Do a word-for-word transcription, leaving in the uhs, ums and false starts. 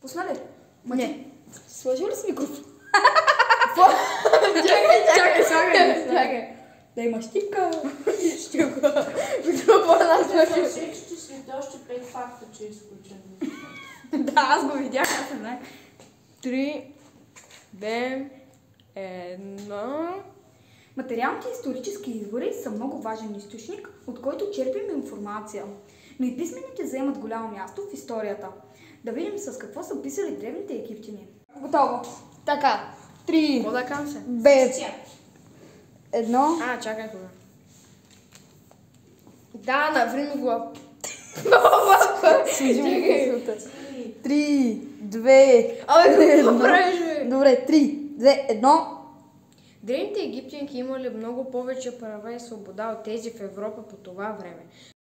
Пусна ли? Не. Сложи ли с микрофон? Чакай, чакай, слагай, чакай. Да има щипка. Щипка. Микрофона сложи. Ще след още пет факта, че е изключен. Да, аз го видях, аз не знае. Три, две, едно. Материалните исторически извори са много важен източник, от който черпим информация. Но и писмените заемат голямо място в историята. Да видим с какво са писали древните египтяни. Готово. Така. Три, Какво да кам се? две, едно. А, чакай кога. Да, наври ми го. Чакай. Три, две, Абе, какво едно. правиш, бе? Добре, три, две, едно. Древните египтянки имали много повече права и свобода от тези в Европа по това време.